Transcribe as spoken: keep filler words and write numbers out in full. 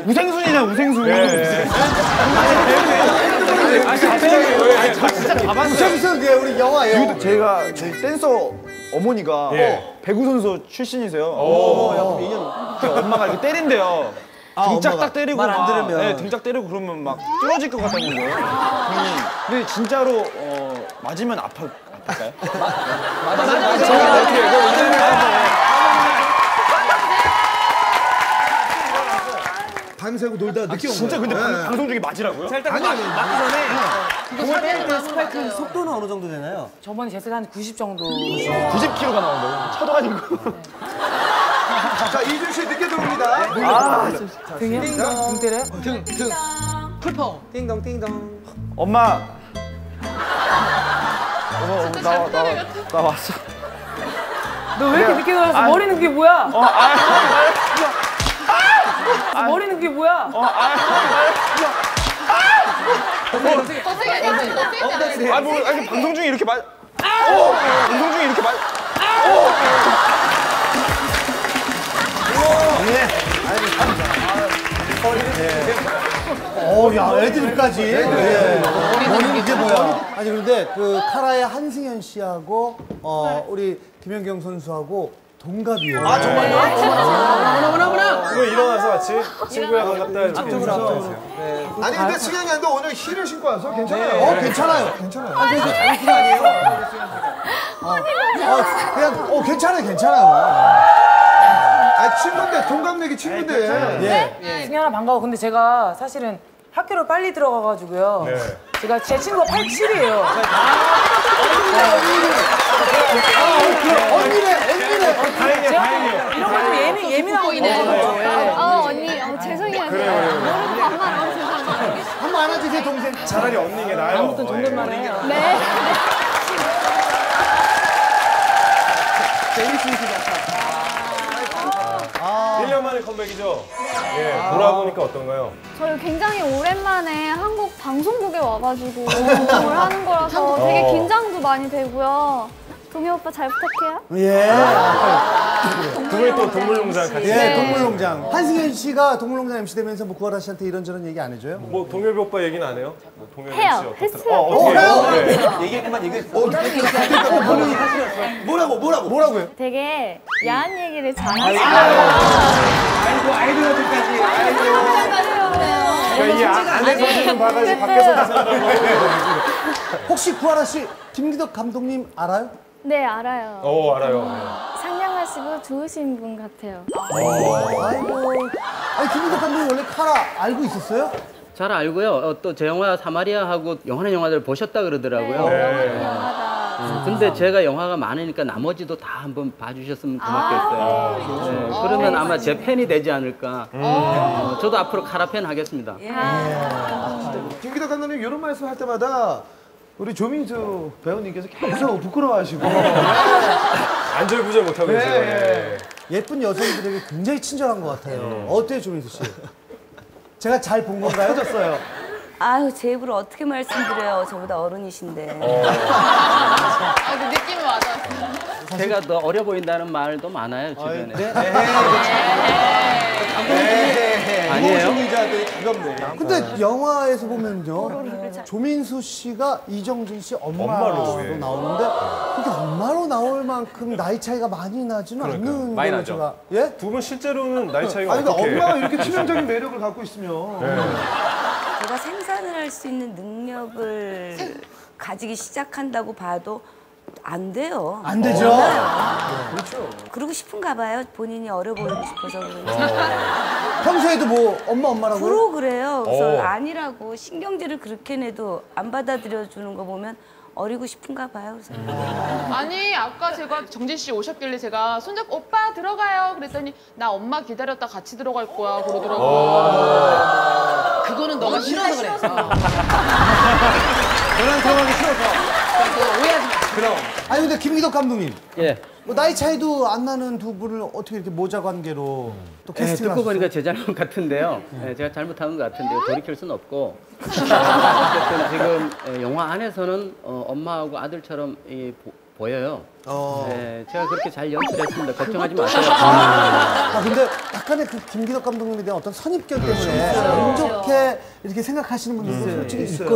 우생순이잖아, 우생순. 네. 아, 진짜 다 봤어요. 우생순, 예, 우리 영화예요. 제가 저희 댄서 어머니가 예. 배구 선수 출신이세요. 오, 야, 그럼 인연. 엄마가 이렇게 때린대요. 아, 등짝 엄마가 딱 때리고 말안 막, 들으면. 네, 등짝 때리고 그러면 막 뚫어질 것 같다는 거예요. 음, 근데 진짜로 어, 맞으면 아파, 아플까요? 밤새고 놀다가 늦게 온 진짜 거예요. 근데 방, 네. 방송 중에 맞으라고요? 아니, 아니, 맞기 전에. 샤넬 때 스파이크 속도는 어느 정도 되나요? 저번에 쟀을 한 구십 정도. 구십 킬로미터가 나온다고? 차도 아니고. 자, 이준 씨 늦게 들어옵니다. 아, 등이요? 등 때려요? 등, 등. 풀펑. 띵동, 띵동. 엄마. 어머, 어머, 나, 나, 나 왔어. 너 왜 이렇게 늦게 들어왔어? 아, 머리는 그게 뭐야? 어, 아, 아, 머리는 그게 뭐야? 어, 아, 더 세게, 더 세게 하세요. 아, 뭐, 아니, 방송 중에 이렇게 말. 어, 방송 중에 이렇게 말. 어, 야, 애드립까지. 예. 머리는 이게 뭐야? 아니, 그런데 그 카라의 한승현 씨하고 어, 우리 김연경 선수하고 동갑이에요. 아, 정말요? 그거 일어나서 같이 친구야 반갑다 이렇게 인사하세요. 아니, 근데 승현이 형도 오늘 힐을 신고 와서 괜찮아요. 어, 괜찮아요. 괜찮아요. 아, 그래서 자기 힐 아니에요? 어, 어, 그냥, 어, 괜찮아요. 괜찮아요. 아, 친구인데, 동갑내기 친구인데. 예. 승현아 반가워. 근데 제가 사실은 학교를 빨리 들어가가지고요. 네. 제가 제 친구가 팔십칠이에요. 언니네, 언니네. 다행이야, 다행이야. 이런 거 좀 예민, 예민한 거 있네. 어, 언니, 어, 죄송해요. 모르는 반말, 어, 죄송해요. 한번 안아주세요, 동생. 차라리 언니인 게 나아요. 아무튼 존댓말 해요. 네. 일 년 만에 컴백이죠? 예, 돌아보니까 어떤가요? 저희 굉장히 오랜만에 한국 방송국에 와가지고 방송을 하는 거라서 되게 어. 긴장도 많이 되고요. 동해 오빠 잘 부탁해요. 예. 두 분이 또 동물농장 같이. 예, 동물농장. 한승현 씨가 동물농장 엠씨 되면서 뭐 구하라 씨한테 이런저런 얘기 안 해줘요? 뭐 동엽이 오빠 얘기는 안 해요? 뭐 동엽이 씨 해요. 어떻더라? 했어요. 어, 어떻게 해요? 네. 얘기했구만, 얘기했어. 뭐라고, 뭐라고? 뭐라고요? 되게 야한 얘기를 잘하시고 아이고, 아이돌들까지. 그러니까 이 안에서 좀 봐가지고 밖에서 다 산다고. 혹시 구하라 씨 김기덕 감독님 알아요? 네, 알아요. 어, 알아요. 상냥하시고 좋으신 분 같아요. 아이고. 아니, 김기덕 감독님 원래 카라 알고 있었어요? 잘 알고요. 어, 또 제 영화 사마리아하고 영화는 영화들 보셨다 그러더라고요. 네. 영화다. 어, 근데 제가 영화가 많으니까 나머지도 다 한번 봐주셨으면 고맙겠어요. 네, 그러면 아마 제 팬이 되지 않을까. 어, 저도 앞으로 카라 팬 하겠습니다. 김기덕 감독님 이런 말씀 할 때마다 우리 조민수 배우님께서 계속 부끄러워하시고 안절부절 못하고 계세요. 예. 예쁜 여성들에게 굉장히 친절한 것 같아요. 어때요, 조민수 씨? 제가 잘 본 건가요? 졌어요. 아유, 제 입으로 어떻게 말씀드려요. 저보다 어른이신데. 아, 그 느낌이 맞아. 제가 더 어려 보인다는 말도 많아요, 주변에. 아니에요? 근데 영화에서 보면요, 조민수 씨가 이정진 씨 엄마로, 엄마로, 예. 나오는데 그렇게 엄마로 나올 만큼 나이 차이가 많이 나지는 않는 많이 걸로 나죠. 제가 예? 두 분 실제로는 나이 차이가 아니, 그러니까 어떻게? 엄마가 이렇게 치명적인 매력을 갖고 있으면 제가 생산을 할 수 있는 능력을 가지기 시작한다고 봐도 안 돼요. 안 되죠. 그렇죠. 그러고 싶은가 봐요. 본인이 어려 보이고 싶어서 그런지. 평소에도 뭐 엄마 엄마라고요? 부러 그래요. 그래서 어. 아니라고 신경질을 그렇게 내도 안 받아들여 주는 거 보면 어리고 싶은가 봐요. 그래서. 아니 아까 제가 정진 씨 오셨길래 제가 손잡고 오빠 들어가요 그랬더니 나 엄마 기다렸다 같이 들어갈 거야 그러더라고요. 그거는 너가 싫어서 그래. 저랑 들어가기 싫어서. 오해하지 마. 그럼. 아니 근데 김기덕 감독님. 예. 뭐 나이 차이도 안 나는 두 분을 어떻게 이렇게 모자 관계로 또 예, 캐스팅을 듣고 보니까 제 잘못 같은데요. 예, 제가 잘못한 것 같은데요. 돌이킬 수는 없고. 어쨌든 지금 예, 영화 안에서는 어, 엄마하고 아들처럼 이, 보, 보여요. 어. 네, 제가 그렇게 잘 연출했습니다. 걱정하지 마세요. 아 근데 약간의 그 김기덕 감독님에 대한 어떤 선입견 때문에 안 좋게 이렇게 생각하시는 분들도 솔직히 있거든요.